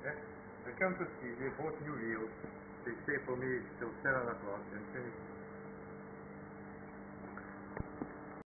Yeah. I come to see they bought new wheels. They stay for me till 7 o'clock and finish